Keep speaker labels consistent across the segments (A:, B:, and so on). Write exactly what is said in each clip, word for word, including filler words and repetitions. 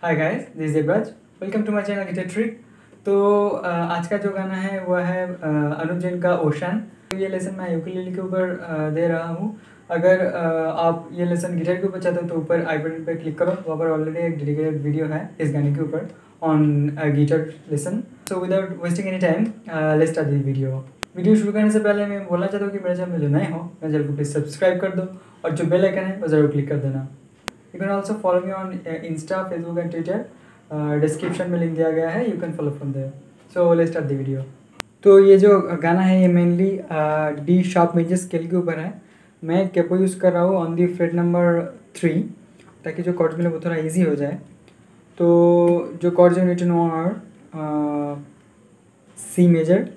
A: Hi guys, this is Braj. Welcome to my channel guitar trick. तो uh, आज का जो गाना है वो है uh, अनुव जैन का ओशन। तो ये लेसन मैं यूकेलेले के ऊपर uh, दे रहा हूँ। अगर uh, आप ये लेसन गिटार के ऊपर चाहते हो तो ऊपर आई बटन पर क्लिक करो, वहाँ पर ऑलरेडी एक डेडिकेटेड वीडियो है इस गाने के ऊपर on guitar lesson. So without wasting any time let's start this video. Video शुरू करने से पहले मैं बोलना चाहता हूँ कि मेरे चैनल में जो नए हो मेरे चैनल को प्लीज़ सब्सक्राइब कर दो और जो बेल आइकन है वो ज़रूर क्लिक कर देना। You can also follow me on uh, Insta, Facebook and Twitter. uh, description में लिंक दिया गया है, you can follow from there. So let's start the video. तो ये जो गाना है ये mainly D sharp major scale के ऊपर है। मैं कैपो यूज़ कर रहा हूँ on the fret number three, ताकि जो कॉर्ड्स मिले वो थोड़ा इजी हो जाए। तो जो chords you need to know are C major,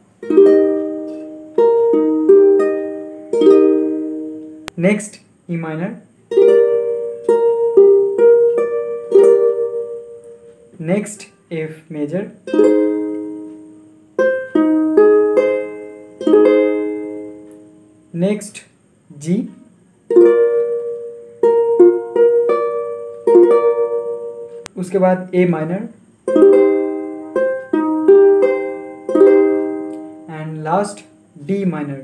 A: next E minor, next F major, next G, उसके बाद A minor and last D minor।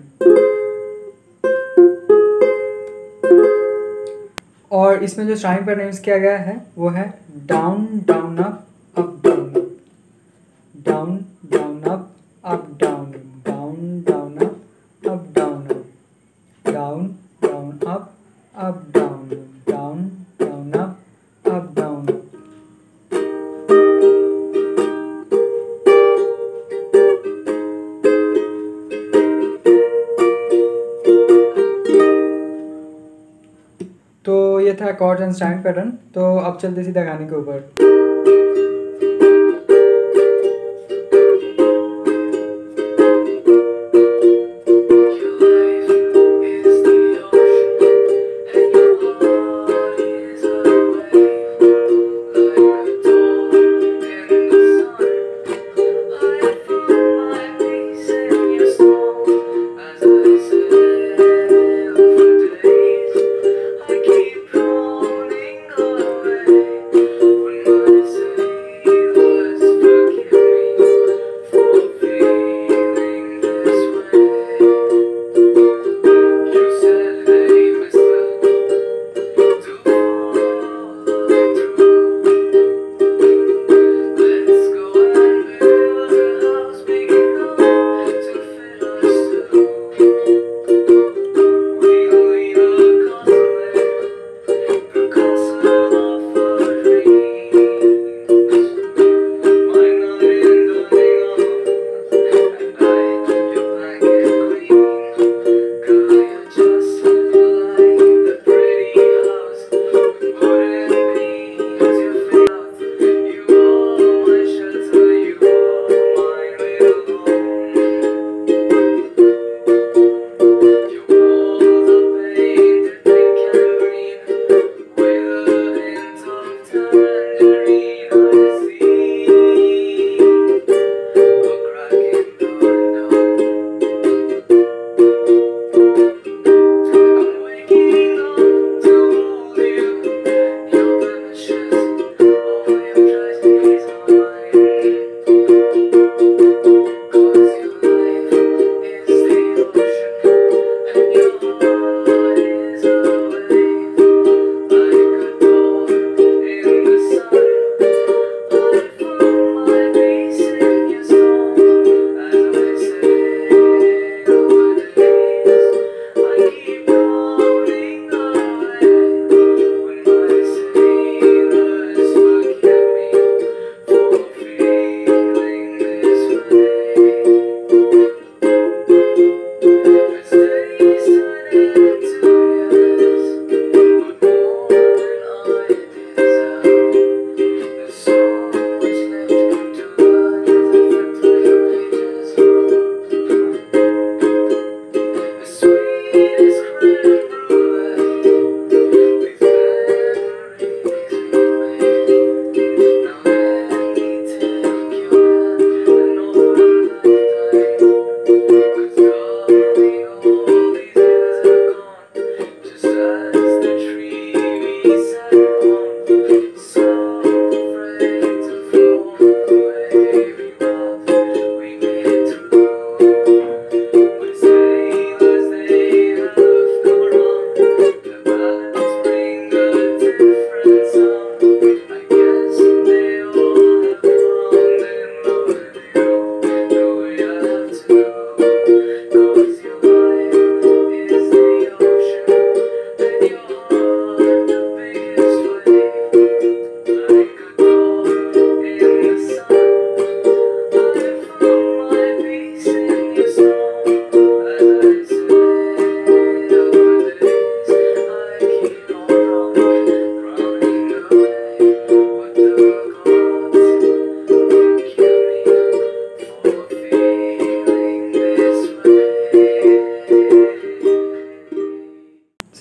A: और इसमें जो स्ट्रमिंग पैटर्न यूज किया गया है वो है down down up up down up, down down up up down, down down up up down up, down down up up down, down down up up down. तो ये था कॉर्ड्स एंड स्ट्रमिंग पैटर्न। तो अब चलते सीधा गाने के ऊपर।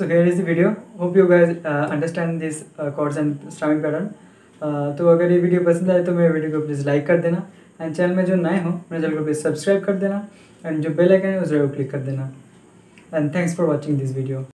A: here is the video. Hope you guys uh, understand this uh, chords and strumming pattern. uh, तो अगर ये वीडियो पसंद आए तो मेरे वीडियो को प्लीज़ लाइक कर देना, एंड चैनल में जो नए हो मेरे चैनल को प्लीज़ सब्सक्राइब कर देना, एंड जो बेल आइकन है उस जरूर क्लिक कर देना. And thanks for watching this video.